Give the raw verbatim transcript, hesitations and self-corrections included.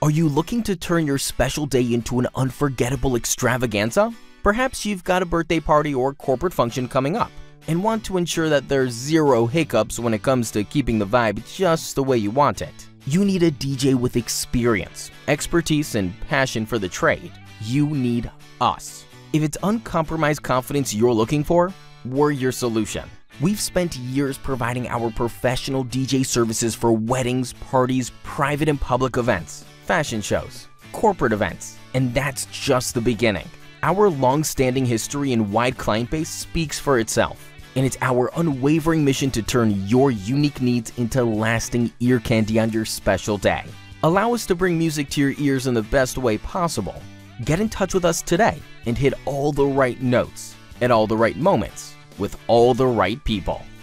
Are you looking to turn your special day into an unforgettable extravaganza? Perhaps you've got a birthday party or corporate function coming up and want to ensure that there's zero hiccups when it comes to keeping the vibe just the way you want it. You need a D J with experience, expertise, and passion for the trade. You need us. If it's uncompromised confidence you're looking for, we're your solution. We've spent years providing our professional D J services for weddings, parties, private and public events, fashion shows, corporate events, and that's just the beginning. Our long-standing history and wide client base speaks for itself, and it's our unwavering mission to turn your unique needs into lasting ear candy on your special day. Allow us to bring music to your ears in the best way possible. Get in touch with us today and hit all the right notes at all the right moments with all the right people.